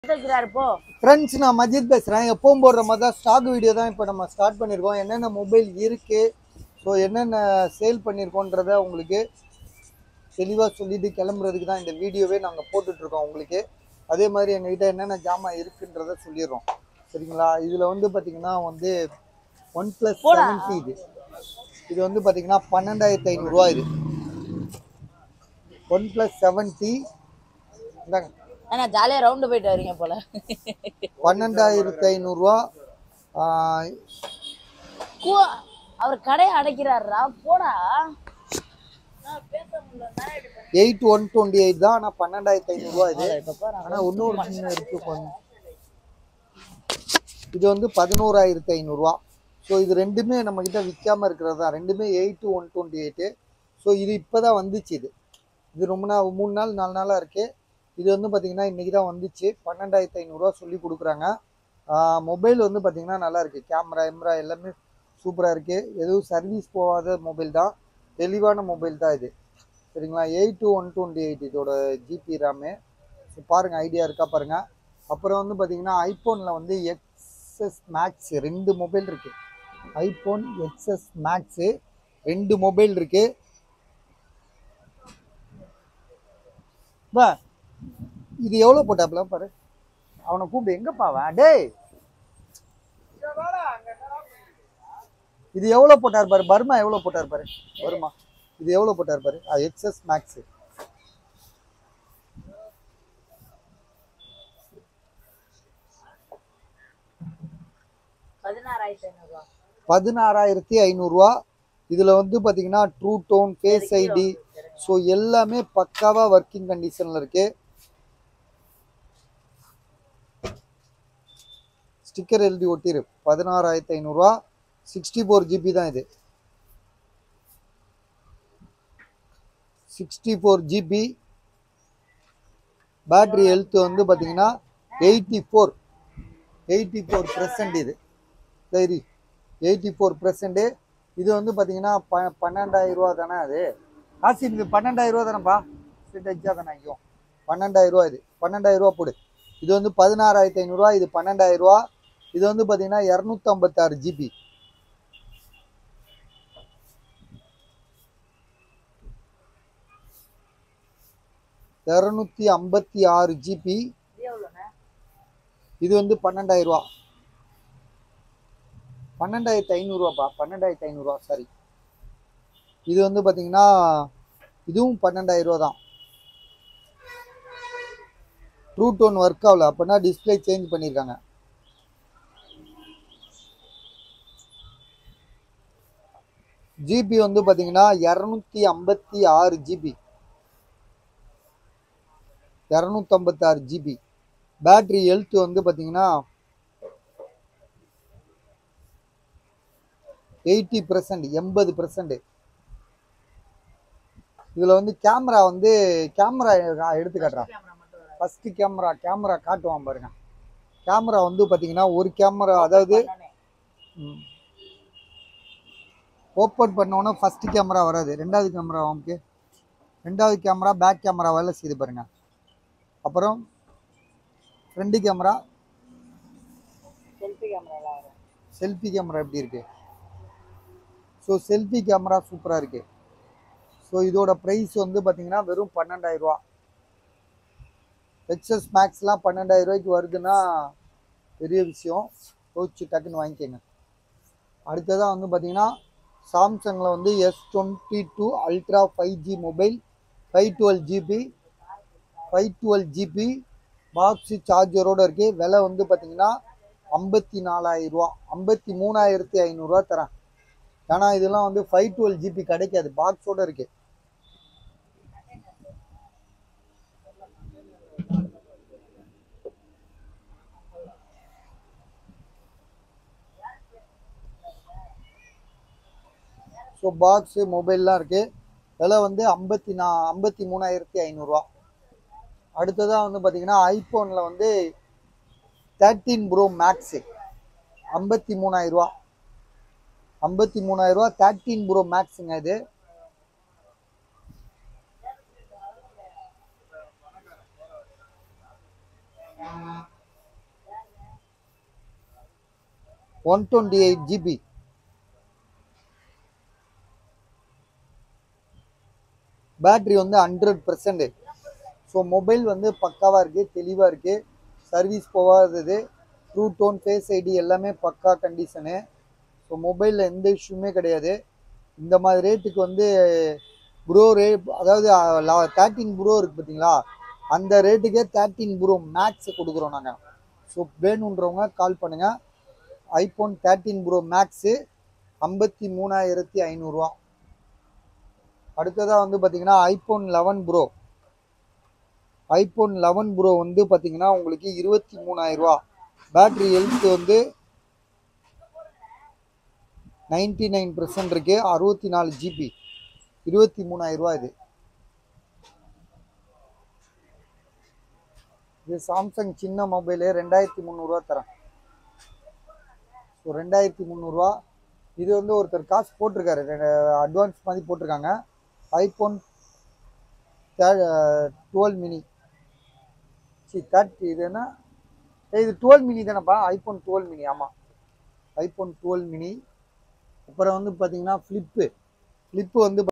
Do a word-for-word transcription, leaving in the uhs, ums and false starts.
Friends நான் மஜித் பேசுறேன். எப்பவும் போடுற மாதிரி தான் ஸ்டாக் வீடியோ தான் இப்போ நம்ம ஸ்டார்ட் பண்ணியிருக்கோம். என்னென்ன மொபைல் இருக்கு, ஸோ என்னென்ன சேல் பண்ணியிருக்கோன்றத உங்களுக்கு தெளிவாக சொல்லிட்டு கிளம்புறதுக்கு தான் இந்த வீடியோவே நாங்கள் போட்டுட்ருக்கோம் உங்களுக்கு. அதே மாதிரி எங்ககிட்ட என்னென்ன ஜாமான் இருக்குன்றத சொல்லிடுறோம், சரிங்களா? இதில் வந்து பார்த்தீங்கன்னா வந்து ஒன் ப்ளஸ் செவன்ட்டி இது இது வந்து பார்த்தீங்கன்னா பன்னெண்டாயிரத்தி ஐநூறுரூவா. இது ஒன் ப்ளஸ் செவன்ட்டி இந்தாங்க. ஆனா ஜாலியா ரவுண்ட் போயிட்டு வரீங்க போல. பன்னெண்டாயிரத்தி ஐநூறுரூவா. அவர் கடையை அடைக்கிறாரா போடா. எயிட் ஒன் டுவெண்ட்டி எயிட் தான். ஆனால் பன்னெண்டாயிரத்தி ஐநூறுரூவா இது. ஆனால் இன்னொரு சின்ன இருக்கு கொஞ்சம். இது வந்து பதினோராயிரத்தி ஐநூறுரூவா. ஸோ இது ரெண்டுமே நம்மக்கிட்ட விற்காமல் இருக்கிறது தான். ரெண்டுமே eight one twenty eight. So இது இப்போ தான் வந்துச்சு. இது இது ரொம்ப நாள் மூணு நாள் நாலு நாளாக இருக்குது. இது வந்து பார்த்திங்கன்னா இன்றைக்கி தான் வந்துச்சு. பன்னெண்டாயிரத்தி ஐநூறுரூவா சொல்லி கொடுக்குறாங்க. மொபைல் வந்து பார்த்திங்கன்னா நல்லா இருக்குது. கேமரா எம்ரா எல்லாமே சூப்பராக இருக்குது. எதுவும் சர்வீஸ் போகாத மொபைல் தான். தெளிவான மொபைல் தான் இது, சரிங்களா? எயிட் ஒன் டுவெண்ட்டி எயிட் இதோட ஜிபி ரேமு. ஸோ பாருங்கள், ஐடியா இருக்கா பாருங்கள். அப்புறம் வந்து பார்த்திங்கன்னா ஐஃபோனில் வந்து எக்ஸ்எஸ் மேக்ஸ் ரெண்டு மொபைல் இருக்குது. ஐஃபோன் எக்ஸ்எஸ் மேக்ஸு ரெண்டு மொபைல் இருக்குது. பா இது எவ்வளோ போட்டாப்ல பாரு. அவனை கூப்பிட்டு எங்கப்பா அவன்? டேய் இது எவ்வளோ போட்டார் பாரு. பர்மா எவ்வளோ போட்டார் பாரு. பர்மா இது எவ்வளோ போட்டார் பாரு. எக்ஸ்எஸ் மேக்ஸு பதினாறாயிரத்தி ஐநூறுரூவா. இதில் வந்து பார்த்தீங்கன்னா True Tone, Face ID, so எல்லாமே பக்காவாக ஒர்க்கிங் கண்டிஷனில் இருக்குது. ஸ்டிக்கர் எழுதி ஒட்டிரு. பதினாறாயிரத்தி ஐநூறுரூவா. சிக்ஸ்டி ஃபோர் ஜிபி தான் இது. Sixty four GB. Battery health வந்து பார்த்தீங்கன்னா eighty four eighty four percent இது. சரி, எயிட்டி ஃபோர் பர்சன்ட்டு. இது வந்து பார்த்தீங்கன்னா ப பன்னெண்டாயிரம் ரூபா தானே அது. காசு இது பன்னெண்டாயிரம் ரூபா தானேப்பா. ஸ்ட்ரிட் எக்ஸாக தானே ஐயோ. பன்னெண்டாயிரம் ரூபா இது. பன்னெண்டாயிரம் ரூபா போடு. இது வந்து பதினாறாயிரத்தி ஐநூறுரூவா. இது பன்னெண்டாயிரம் ரூபா. இது வந்து பார்த்தீங்கன்னா இரநூத்தி ஐம்பத்தாறு ஜிபி. இரநூத்தி ஐம்பத்தி ஆறு ஜிபி. இது வந்து பன்னெண்டாயிரம் ரூபா. பன்னெண்டாயிரத்தி ஐநூறுரூவாப்பா. பன்னெண்டாயிரத்தி ஐநூறுரூவா சாரி. இது வந்து பார்த்தீங்கன்னா இதுவும் பன்னெண்டாயிரம் ரூபா தான். ட்ரூ டோன் ஒர்க் ஆகல, அப்படின்னா டிஸ்பிளே சேஞ்ச் பண்ணியிருக்காங்க. ஜிபி வந்து பார்த்தீங்கன்னா இரநூத்தி ஐம்பத்தி ஆறு ஜிபி. இரநூத்தி ஐம்பத்தாறு ஜிபி. பேட்ரி ஹெல்த் வந்து பார்த்தீங்கன்னா எயிட்டி பர்சன்ட் எண்பது பர்சன்ட். இதில் வந்து கேமரா வந்து கேமரா எடுத்து காட்டுறான். ஃபஸ்ட்டு கேமரா கேமரா காட்டுவான் பாருங்க. கேமரா வந்து பார்த்தீங்கன்னா ஒரு கேமரா, அதாவது ஓப்பன் பண்ணோன்னா ஃபஸ்ட்டு கேமரா வராது. ரெண்டாவது கேமரா நமக்கு ரெண்டாவது கேமரா பேக் கேமரா வேலை செய்து பாருங்க. அப்புறம் front camera, selfie camera selfie camera எப்படி இருக்கு? ஸோ செல்ஃபி கேமரா சூப்பராக இருக்குது. ஸோ இதோட ப்ரைஸ் வந்து பார்த்தீங்கன்னா வெறும் பன்னெண்டாயிரம் ரூபா. எக்ஸ்எஸ் மேக்ஸ்லாம் பன்னெண்டாயிரம் ரூபாய்க்கு வருதுன்னா பெரிய விஷயம். யோசிச்சு டக்குன்னு வாங்கிக்கோங்க. அடுத்ததாக வந்து பார்த்தீங்கன்னா சாம்சங்கில் வந்து S twenty two Ultra five G mobile. Five twelve GB five twelve GB box சார்ஜரோடு இருக்குது. விலை வந்து பார்த்தீங்கன்னா ஐம்பத்தி நாலாயிரம் ரூபா. ஐம்பத்தி மூணாயிரத்தி ஐநூறுரூவா தரேன். ஏன்னா இதெல்லாம் வந்து ஃபைவ் டுவெல் ஜிபி கிடைக்காது, பாக்ஸோடு இருக்குது. ஸோ பாக்ஸு மொபைல்லாம் இருக்குது. விலை வந்து ஐம்பத்தி நா ஐம்பத்தி மூணாயிரத்தி ஐநூறுரூவா. அடுத்ததாக வந்து பார்த்தீங்கன்னா ஐஃபோனில் வந்து தேர்ட்டீன் ப்ரோ மேக்ஸு ஐம்பத்தி மூணாயிரரூவா. ஐம்பத்தி மூணாயிரரூவா தேர்ட்டீன் ப்ரோ மேக்ஸுங்க இது. Uh... one twenty eight GB. Battery வந்து ஹண்ட்ரட் பர்சன்ட். ஸோ மொபைல் வந்து பக்காவாக இருக்குது, தெளிவாக இருக்குது, சர்வீஸ் போகாதது, ட்ரூ டோன், ஃபேஸ் ஐடி எல்லாமே பக்கா கண்டிஷனு. ஸோ மொபைலில் எந்த இஷ்யூமே கிடையாது. இந்த மாதிரி ரேட்டுக்கு வந்து ப்ரோ ரே அதாவது தேர்ட்டின் ப்ரோ இருக்குது பார்த்தீங்களா, அந்த ரேட்டுக்கே தேர்ட்டின் ப்ரோ மேக்ஸ் கொடுக்குறோம் நாங்கள். ஸோ வேணுன்றவங்க கால் பண்ணுங்கள். ஐஃபோன் தேர்ட்டின் ப்ரோ மேக்ஸு ஐம்பத்தி மூணாயிரத்தி ஐநூறுரூவா. அடுத்ததாக வந்து பார்த்தீங்கன்னா iPhone eleven Pro. IPhone eleven Pro வந்து பார்த்தீங்கன்னா உங்களுக்கு இருபத்தி மூணாயிரரூவா. பேட்ரி ஹெல்த் வந்து நைன்டி நைன் பர்சன்ட் இருக்கு, அறுபத்தி நாலு ஜிபி, இருபத்தி மூணாயிரரூவா. இது இது சாம்சங் சின்ன மொபைலு ரெண்டாயிரத்தி முந்நூறுரூவா தரேன். ஸோ ரெண்டாயிரத்தி முந்நூறுரூவா. இது வந்து ஒருத்தர் காசு போட்டிருக்காரு, அட்வான்ஸ் மாதிரி போட்டிருக்காங்க. IPhone twelve mini C thirty இது என்ன இது டுவெல் மினி தானேப்பா? IPhone twelve mini. ஆமாம், ஐஃபோன் டுவெல் மினி. அப்புறம் வந்து பார்த்தீங்கன்னா ஃப்ளிப்பு ஃப்ளிப்பு வந்து